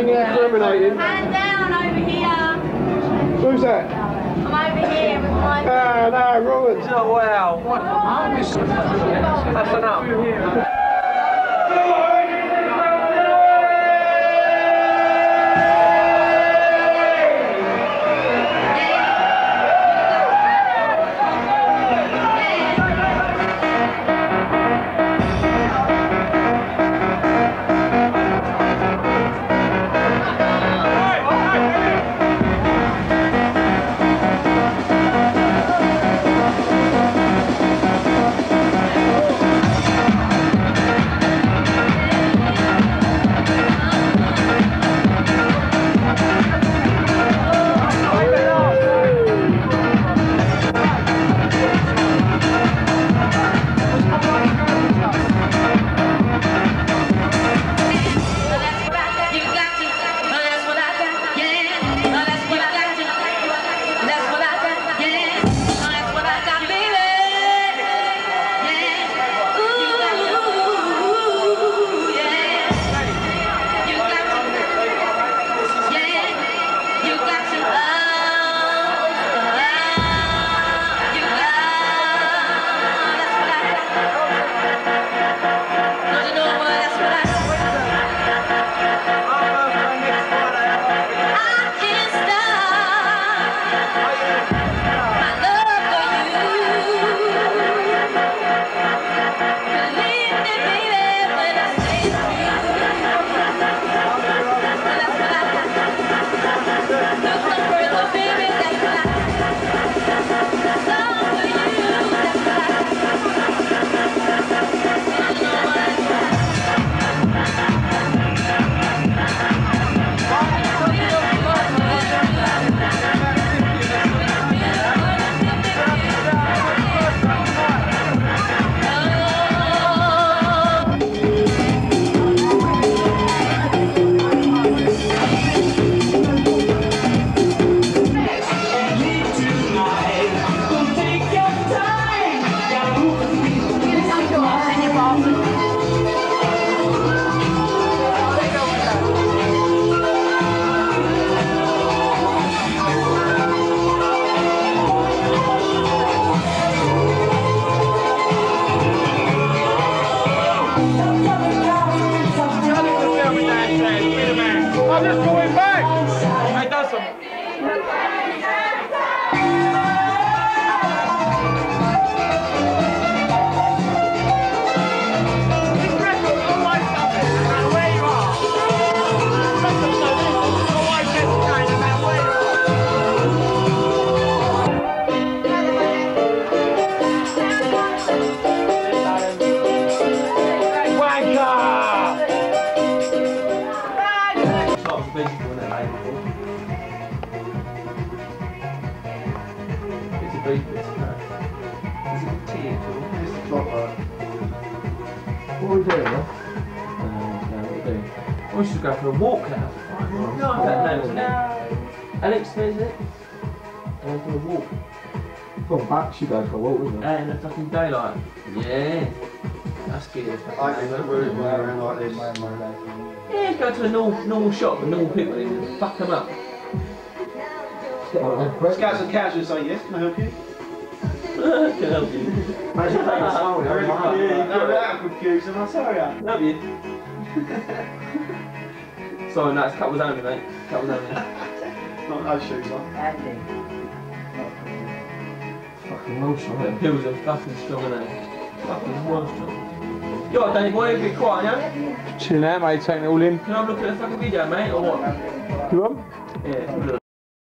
coming out terminating. Hand down over here. Who's that? I'm over here with my... Ah, no, Robert. Oh, wow. What? That's enough. What are we doing, huh? We should go for a walk now. No. Alex, where's it? Go for a walk. Well, back should go for a walk, isn't it? And in the fucking daylight. Yeah. That's good. I think the room around like this. Yeah, go to a normal shop with normal people and fuck them up. Scouts and Cows will say yes, can I help you? Can help you. Imagine taking a smile with everyone. Yeah, you've got that confused, am I sorry? Love you. Sorry, no, it's couples only, mate. Couples only. Not those shoes on. Fucking well strong. The pills are fucking strong, aren't they? Fucking well strong. You alright, Danny boy? A bit quiet, yeah? Chilling out, mate, taking it all in. Can I have a look at the fucking video, mate, or what? You want? Yeah, look.